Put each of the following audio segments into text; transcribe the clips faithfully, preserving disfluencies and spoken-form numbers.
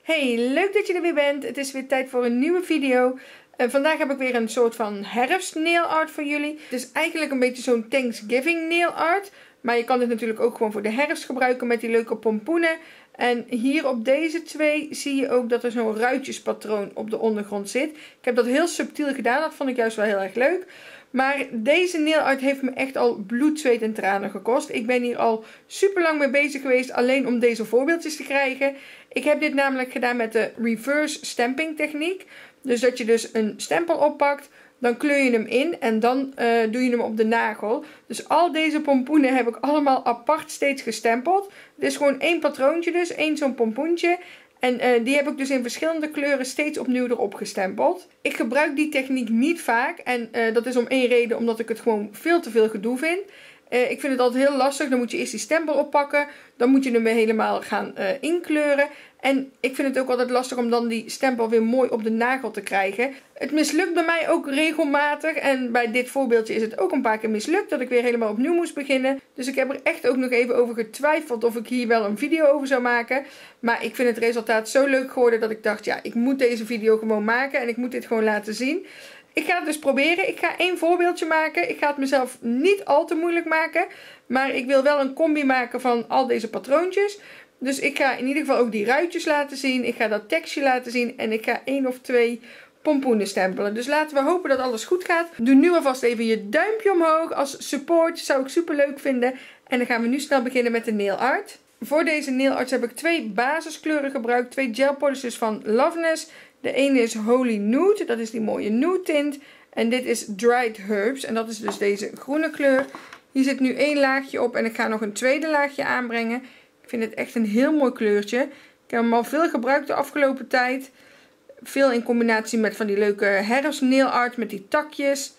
Hey, leuk dat je er weer bent. Het is weer tijd voor een nieuwe video. Uh, vandaag heb ik weer een soort van herfst nail art voor jullie. Het is eigenlijk een beetje zo'n Thanksgiving nail art. Maar je kan dit natuurlijk ook gewoon voor de herfst gebruiken met die leuke pompoenen. En hier op deze twee zie je ook dat er zo'n ruitjespatroon op de ondergrond zit. Ik heb dat heel subtiel gedaan. Dat vond ik juist wel heel erg leuk. Maar deze nail art heeft me echt al bloed, zweet en tranen gekost. Ik ben hier al super lang mee bezig geweest alleen om deze voorbeeldjes te krijgen. Ik heb dit namelijk gedaan met de reverse stamping techniek. Dus dat je dus een stempel oppakt, dan kleur je hem in en dan uh, doe je hem op de nagel. Dus al deze pompoenen heb ik allemaal apart steeds gestempeld. Dit is gewoon één patroontje dus, één zo'n pompoentje. En uh, die heb ik dus in verschillende kleuren steeds opnieuw erop gestempeld. Ik gebruik die techniek niet vaak. En uh, dat is om één reden, omdat ik het gewoon veel te veel gedoe vind. Uh, ik vind het altijd heel lastig. Dan moet je eerst die stempel oppakken. Dan moet je hem weer helemaal gaan uh, inkleuren. En ik vind het ook altijd lastig om dan die stempel weer mooi op de nagel te krijgen. Het mislukt bij mij ook regelmatig. En bij dit voorbeeldje is het ook een paar keer mislukt. Dat ik weer helemaal opnieuw moest beginnen. Dus ik heb er echt ook nog even over getwijfeld of ik hier wel een video over zou maken. Maar ik vind het resultaat zo leuk geworden dat ik dacht, ja, ik moet deze video gewoon maken. En ik moet dit gewoon laten zien. Ik ga het dus proberen. Ik ga één voorbeeldje maken. Ik ga het mezelf niet al te moeilijk maken. Maar ik wil wel een combi maken van al deze patroontjes. Dus ik ga in ieder geval ook die ruitjes laten zien. Ik ga dat tekstje laten zien. En ik ga één of twee pompoenen stempelen. Dus laten we hopen dat alles goed gaat. Doe nu alvast even je duimpje omhoog. Als support zou ik super leuk vinden. En dan gaan we nu snel beginnen met de nail art. Voor deze nail art heb ik twee basiskleuren gebruikt. Twee gel polishes van Loveness. De ene is Holy Nude. Dat is die mooie nude tint. En dit is Dried Herbs. En dat is dus deze groene kleur. Hier zit nu één laagje op. En ik ga nog een tweede laagje aanbrengen. Ik vind het echt een heel mooi kleurtje. Ik heb hem al veel gebruikt de afgelopen tijd. Veel in combinatie met van die leuke herfst nail art met die takjes.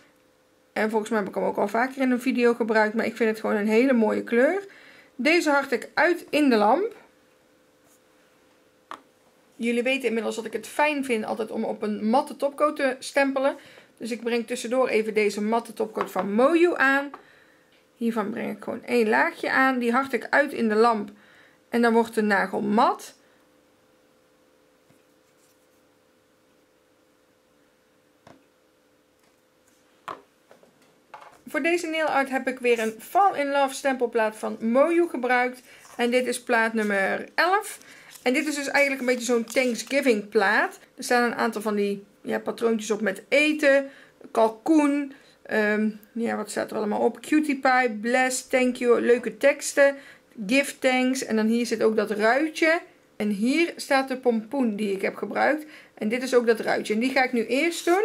En volgens mij heb ik hem ook al vaker in een video gebruikt. Maar ik vind het gewoon een hele mooie kleur. Deze hard ik uit in de lamp. Jullie weten inmiddels dat ik het fijn vind altijd om op een matte topcoat te stempelen. Dus ik breng tussendoor even deze matte topcoat van Moyu aan. Hiervan breng ik gewoon één laagje aan. Die hard ik uit in de lamp. En dan wordt de nagel mat. Voor deze nail art heb ik weer een Fall in Love stempelplaat van Moyu gebruikt. En dit is plaat nummer elf. En dit is dus eigenlijk een beetje zo'n Thanksgiving plaat. Er staan een aantal van die ja, patroontjes op met eten, kalkoen. Um, ja, wat staat er allemaal op? Cutie pie, bless, thank you, leuke teksten. Give thanks. En dan hier zit ook dat ruitje. En hier staat de pompoen die ik heb gebruikt. En dit is ook dat ruitje. En die ga ik nu eerst doen.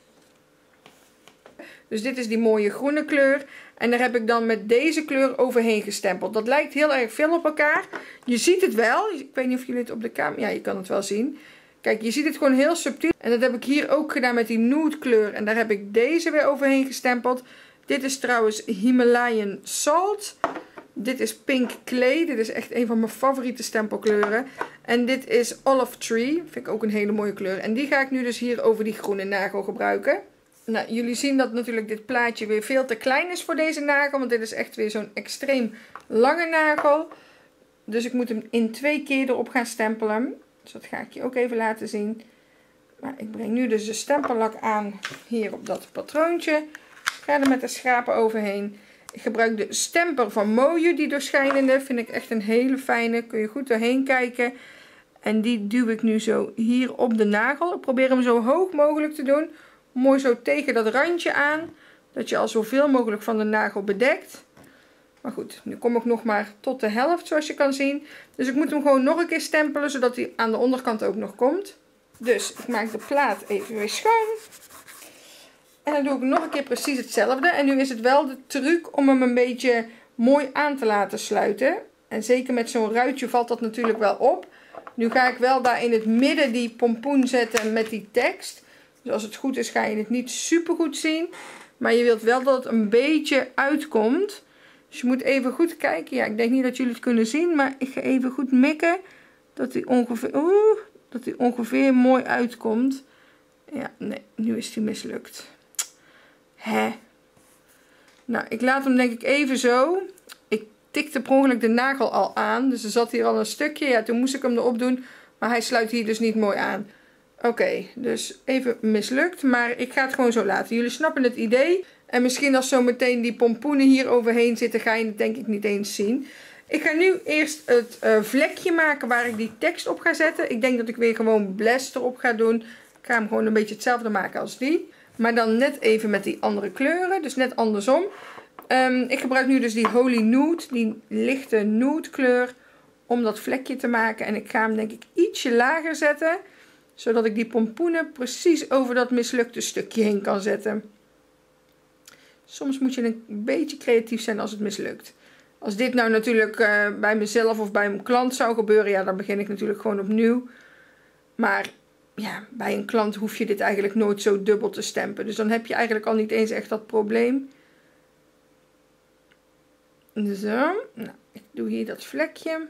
Dus dit is die mooie groene kleur. En daar heb ik dan met deze kleur overheen gestempeld. Dat lijkt heel erg veel op elkaar. Je ziet het wel. Ik weet niet of jullie het op de camera... Ja, je kan het wel zien. Kijk, je ziet het gewoon heel subtiel. En dat heb ik hier ook gedaan met die nude kleur. En daar heb ik deze weer overheen gestempeld. Dit is trouwens Himalayan Salt. Dit is Pink Clay. Dit is echt een van mijn favoriete stempelkleuren. En dit is Olive Tree. Vind ik ook een hele mooie kleur. En die ga ik nu dus hier over die groene nagel gebruiken. Nou, jullie zien dat natuurlijk dit plaatje weer veel te klein is voor deze nagel. Want dit is echt weer zo'n extreem lange nagel. Dus ik moet hem in twee keer erop gaan stempelen. Dus dat ga ik je ook even laten zien. Maar ik breng nu dus de stempellak aan hier op dat patroontje. Ik ga er met de schapen overheen. Ik gebruik de stemper van Moyu, die doorschijnende. Vind ik echt een hele fijne. Kun je goed doorheen kijken. En die duw ik nu zo hier op de nagel. Ik probeer hem zo hoog mogelijk te doen. Mooi zo tegen dat randje aan. Dat je al zoveel mogelijk van de nagel bedekt. Maar goed, nu kom ik nog maar tot de helft zoals je kan zien. Dus ik moet hem gewoon nog een keer stempelen. Zodat hij aan de onderkant ook nog komt. Dus ik maak de plaat even weer schoon. En dan doe ik nog een keer precies hetzelfde. En nu is het wel de truc om hem een beetje mooi aan te laten sluiten. En zeker met zo'n ruitje valt dat natuurlijk wel op. Nu ga ik wel daar in het midden die pompoen zetten met die tekst. Dus als het goed is ga je het niet super goed zien. Maar je wilt wel dat het een beetje uitkomt. Dus je moet even goed kijken. Ja, ik denk niet dat jullie het kunnen zien. Maar ik ga even goed mikken. Dat die ongeveer, oeh, dat die ongeveer mooi uitkomt. Ja, nee, nu is die mislukt. Hè? Nou, ik laat hem denk ik even zo. Ik tikte per ongeluk de nagel al aan. Dus er zat hier al een stukje. Ja, toen moest ik hem erop doen. Maar hij sluit hier dus niet mooi aan. Oké, okay, dus even mislukt. Maar ik ga het gewoon zo laten. Jullie snappen het idee. En misschien als zo meteen die pompoenen hier overheen zitten, ga je het denk ik niet eens zien. Ik ga nu eerst het uh, vlekje maken waar ik die tekst op ga zetten. Ik denk dat ik weer gewoon Blessed erop ga doen. Ik ga hem gewoon een beetje hetzelfde maken als die. Maar dan net even met die andere kleuren. Dus net andersom. Um, ik gebruik nu dus die Holy Nude. Die lichte nude kleur. Om dat vlekje te maken. En ik ga hem denk ik ietsje lager zetten. Zodat ik die pompoenen precies over dat mislukte stukje heen kan zetten. Soms moet je een beetje creatief zijn als het mislukt. Als dit nou natuurlijk uh, bij mezelf of bij mijn klant zou gebeuren. Ja, dan begin ik natuurlijk gewoon opnieuw. Maar ja, bij een klant hoef je dit eigenlijk nooit zo dubbel te stampen. Dus dan heb je eigenlijk al niet eens echt dat probleem. Zo. Nou, ik doe hier dat vlekje.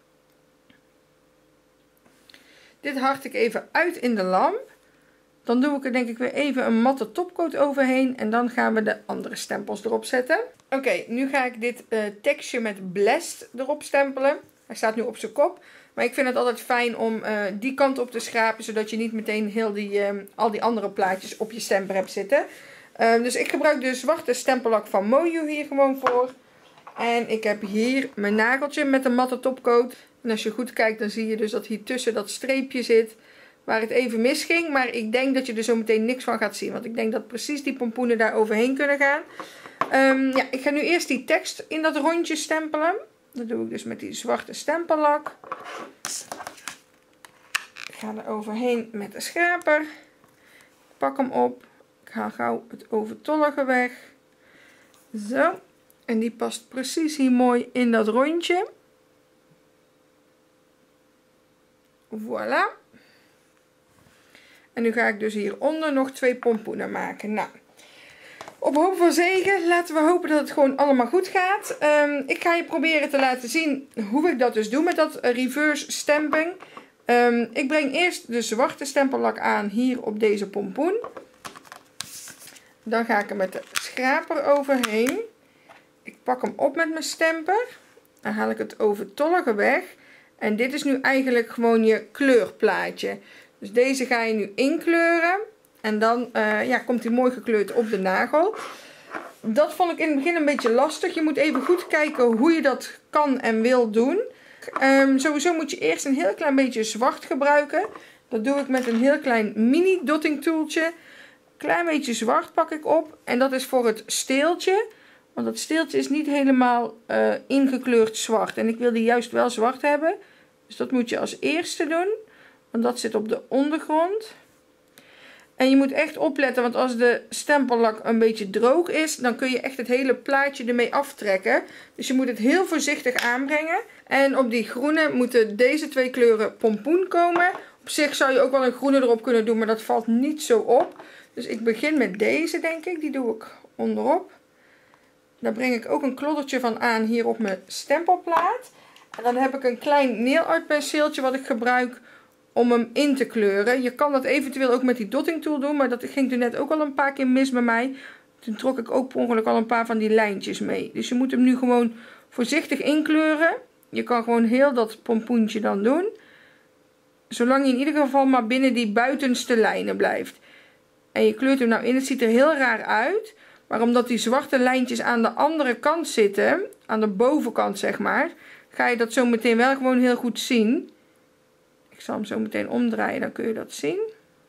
Dit hard ik even uit in de lamp. Dan doe ik er denk ik weer even een matte topcoat overheen. En dan gaan we de andere stempels erop zetten. Oké, okay, nu ga ik dit uh, tekstje met Blessed erop stempelen. Hij staat nu op zijn kop. Maar ik vind het altijd fijn om uh, die kant op te schrapen. Zodat je niet meteen heel die, uh, al die andere plaatjes op je stamper hebt zitten. Uh, dus ik gebruik de zwarte stempellak van Moyu hier gewoon voor. En ik heb hier mijn nageltje met een matte topcoat. En als je goed kijkt dan zie je dus dat hier tussen dat streepje zit. Waar het even misging. Maar ik denk dat je er zo meteen niks van gaat zien. Want ik denk dat precies die pompoenen daar overheen kunnen gaan. Um, ja, ik ga nu eerst die tekst in dat rondje stempelen. Dat doe ik dus met die zwarte stempellak. Ik ga er overheen met de schraper. Pak hem op. Ik haal gauw het overtollige weg. Zo. En die past precies hier mooi in dat rondje. Voilà. En nu ga ik dus hieronder nog twee pompoenen maken. Nou, op hoop van zegen. Laten we hopen dat het gewoon allemaal goed gaat. Um, ik ga je proberen te laten zien hoe ik dat dus doe met dat reverse stamping. Um, ik breng eerst de zwarte stempellak aan hier op deze pompoen. Dan ga ik er met de schraper overheen. Ik pak hem op met mijn stamper. Dan haal ik het overtollige weg. En dit is nu eigenlijk gewoon je kleurplaatje. Dus deze ga je nu inkleuren. En dan uh, ja, komt hij mooi gekleurd op de nagel. Dat vond ik in het begin een beetje lastig. Je moet even goed kijken hoe je dat kan en wil doen. Um, sowieso moet je eerst een heel klein beetje zwart gebruiken. Dat doe ik met een heel klein mini dotting tooltje. Klein beetje zwart pak ik op. En dat is voor het steeltje. Want dat steeltje is niet helemaal uh, ingekleurd zwart. En ik wil die juist wel zwart hebben. Dus dat moet je als eerste doen. Want dat zit op de ondergrond. En je moet echt opletten. Want als de stempellak een beetje droog is. Dan kun je echt het hele plaatje ermee aftrekken. Dus je moet het heel voorzichtig aanbrengen. En op die groene moeten deze twee kleuren pompoen komen. Op zich zou je ook wel een groene erop kunnen doen. Maar dat valt niet zo op. Dus ik begin met deze denk ik. Die doe ik onderop. Daar breng ik ook een kloddertje van aan hier op mijn stempelplaat. En dan heb ik een klein nail art penseeltje wat ik gebruik om hem in te kleuren. Je kan dat eventueel ook met die dotting tool doen. Maar dat ging toen net ook al een paar keer mis bij mij. Toen trok ik ook per ongeluk al een paar van die lijntjes mee. Dus je moet hem nu gewoon voorzichtig inkleuren. Je kan gewoon heel dat pompoentje dan doen. Zolang je in ieder geval maar binnen die buitenste lijnen blijft. En je kleurt hem nou in. Het ziet er heel raar uit. Maar omdat die zwarte lijntjes aan de andere kant zitten. Aan de bovenkant zeg maar. Ga je dat zo meteen wel gewoon heel goed zien. Ik zal hem zo meteen omdraaien. Dan kun je dat zien.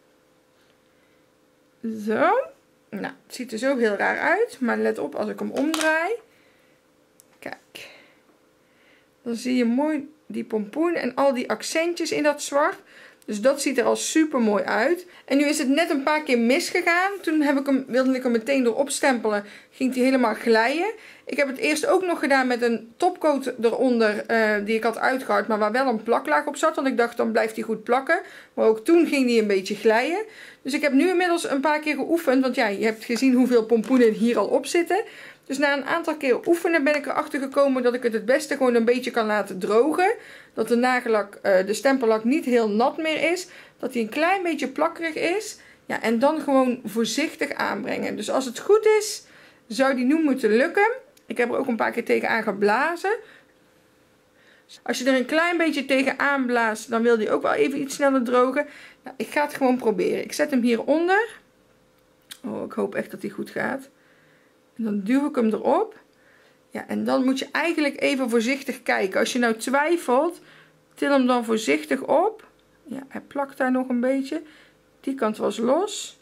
Zo. Nou, het ziet er zo heel raar uit. Maar let op als ik hem omdraai. Kijk. Dan zie je mooi die pompoen en al die accentjes in dat zwart. Dus dat ziet er al super mooi uit. En nu is het net een paar keer misgegaan. Toen heb ik hem, wilde ik hem meteen erop stempelen. Ging hij helemaal glijden. Ik heb het eerst ook nog gedaan met een topcoat eronder. Uh, die ik had uitgehard. Maar waar wel een plaklaag op zat. Want ik dacht dan blijft hij goed plakken. Maar ook toen ging hij een beetje glijden. Dus ik heb nu inmiddels een paar keer geoefend. Want ja, je hebt gezien hoeveel pompoenen hier al op zitten. Dus na een aantal keer oefenen ben ik erachter gekomen dat ik het het beste gewoon een beetje kan laten drogen. Dat de nagellak, uh, de stempellak niet heel nat meer is. Dat hij een klein beetje plakkerig is. Ja, en dan gewoon voorzichtig aanbrengen. Dus als het goed is, zou die nu moeten lukken. Ik heb er ook een paar keer tegenaan geblazen. Als je er een klein beetje tegenaan blaast, dan wil die ook wel even iets sneller drogen. Nou, ik ga het gewoon proberen. Ik zet hem hieronder. Oh, ik hoop echt dat hij goed gaat. En dan duw ik hem erop. Ja, en dan moet je eigenlijk even voorzichtig kijken. Als je nou twijfelt, til hem dan voorzichtig op. Ja, hij plakt daar nog een beetje. Die kant was los.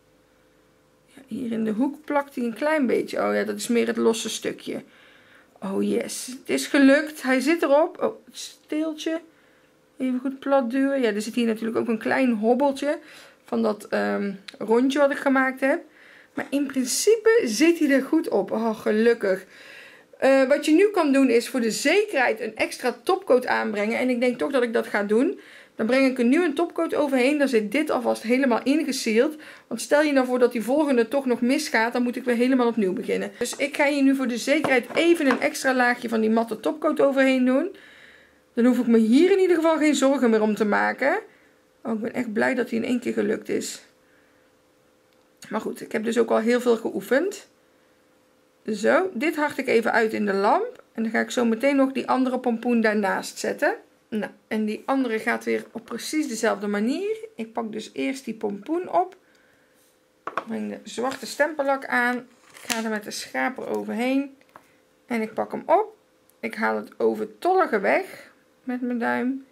Ja, hier in de hoek plakt hij een klein beetje. Oh ja, dat is meer het losse stukje. Oh yes, het is gelukt. Hij zit erop. Oh, het steeltje. Even goed plat duwen. Ja, er zit hier natuurlijk ook een klein hobbeltje van dat um, rondje wat ik gemaakt heb. Maar in principe zit hij er goed op. Oh, gelukkig. Uh, wat je nu kan doen is voor de zekerheid een extra topcoat aanbrengen. En ik denk toch dat ik dat ga doen. Dan breng ik er nu een topcoat overheen. Dan zit dit alvast helemaal ingesealed. Want stel je nou voor dat die volgende toch nog misgaat. Dan moet ik weer helemaal opnieuw beginnen. Dus ik ga hier nu voor de zekerheid even een extra laagje van die matte topcoat overheen doen. Dan hoef ik me hier in ieder geval geen zorgen meer om te maken. Oh, ik ben echt blij dat hij in één keer gelukt is. Maar goed, ik heb dus ook al heel veel geoefend. Zo, dit hard ik even uit in de lamp. En dan ga ik zo meteen nog die andere pompoen daarnaast zetten. Nou, en die andere gaat weer op precies dezelfde manier. Ik pak dus eerst die pompoen op. Breng de zwarte stempellak aan. Ik ga er met de schaper overheen. En ik pak hem op. Ik haal het overtollige weg met mijn duim.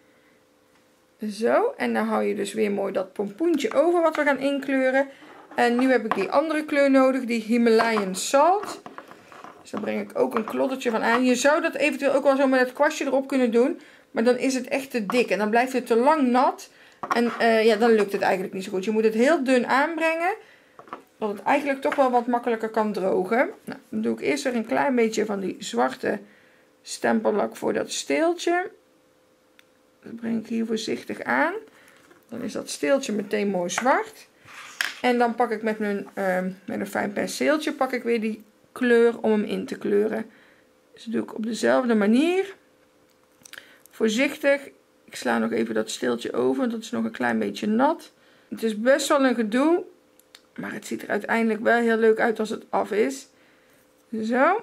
Zo, en dan hou je dus weer mooi dat pompoentje over wat we gaan inkleuren. En nu heb ik die andere kleur nodig, die Himalayan Salt. Dus daar breng ik ook een kloddertje van aan. Je zou dat eventueel ook wel zo met het kwastje erop kunnen doen. Maar dan is het echt te dik en dan blijft het te lang nat. En uh, ja, dan lukt het eigenlijk niet zo goed. Je moet het heel dun aanbrengen. Dat het eigenlijk toch wel wat makkelijker kan drogen. Nou, dan doe ik eerst er een klein beetje van die zwarte stempellak voor dat steeltje. Dat breng ik hier voorzichtig aan. Dan is dat steeltje meteen mooi zwart. En dan pak ik met, mijn, uh, met een fijn penseeltje pak ik weer die kleur om hem in te kleuren. Dus dat doe ik op dezelfde manier. Voorzichtig. Ik sla nog even dat steeltje over. Dat is nog een klein beetje nat. Het is best wel een gedoe. Maar het ziet er uiteindelijk wel heel leuk uit als het af is. Zo.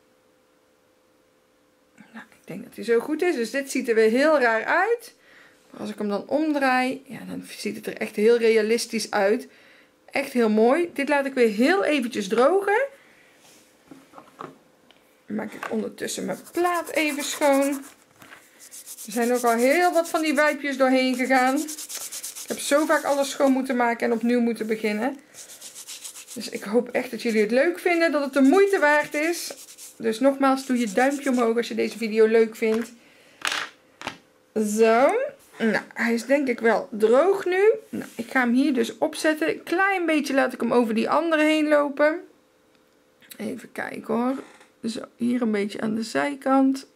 Nou, ik denk dat hij zo goed is. Dus dit ziet er weer heel raar uit. Maar als ik hem dan omdraai. Ja, dan ziet het er echt heel realistisch uit. Echt heel mooi. Dit laat ik weer heel eventjes drogen. Dan maak ik ondertussen mijn plaat even schoon. Er zijn ook al heel wat van die wijpjes doorheen gegaan. Ik heb zo vaak alles schoon moeten maken en opnieuw moeten beginnen. Dus ik hoop echt dat jullie het leuk vinden. Dat het de moeite waard is. Dus nogmaals, doe je duimpje omhoog als je deze video leuk vindt. Zo. Nou, hij is denk ik wel droog nu. Nou, ik ga hem hier dus opzetten. Een klein beetje laat ik hem over die andere heen lopen. Even kijken hoor. Zo, hier een beetje aan de zijkant.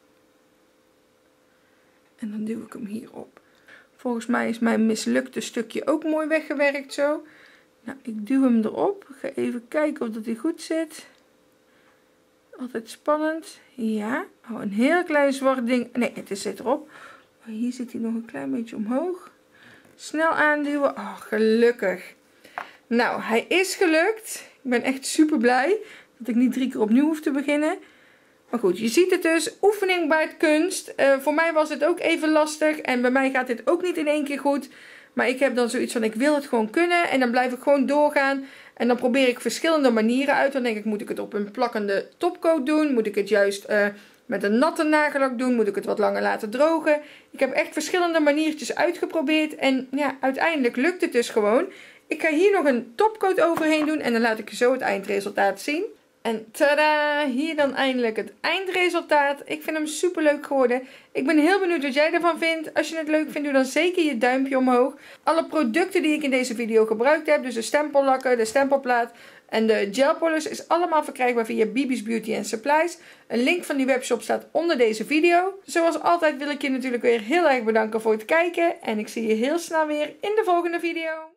En dan duw ik hem hier op. Volgens mij is mijn mislukte stukje ook mooi weggewerkt zo. Nou, ik duw hem erop. Ik ga even kijken of dat hij goed zit. Altijd spannend. Ja. Oh, een heel klein zwart ding. Nee, het zit erop. Oh, hier zit hij nog een klein beetje omhoog. Snel aanduwen. Oh, gelukkig. Nou, hij is gelukt. Ik ben echt super blij dat ik niet drie keer opnieuw hoef te beginnen. Maar goed, je ziet het dus. Oefening baart kunst. Uh, voor mij was het ook even lastig. En bij mij gaat dit ook niet in één keer goed. Maar ik heb dan zoiets van, ik wil het gewoon kunnen. En dan blijf ik gewoon doorgaan. En dan probeer ik verschillende manieren uit. Dan denk ik, moet ik het op een plakkende topcoat doen? Moet ik het juist uh, met een natte nagellak doen? Moet ik het wat langer laten drogen? Ik heb echt verschillende maniertjes uitgeprobeerd. En ja, uiteindelijk lukt het dus gewoon. Ik ga hier nog een topcoat overheen doen. En dan laat ik je zo het eindresultaat zien. En tada, hier dan eindelijk het eindresultaat. Ik vind hem super leuk geworden. Ik ben heel benieuwd wat jij ervan vindt. Als je het leuk vindt, doe dan zeker je duimpje omhoog. Alle producten die ik in deze video gebruikt heb, dus de stempellakken, de stempelplaat en de gel polish, is allemaal verkrijgbaar via Bibi's Beauty and Supplies. Een link van die webshop staat onder deze video. Zoals altijd wil ik je natuurlijk weer heel erg bedanken voor het kijken. En ik zie je heel snel weer in de volgende video.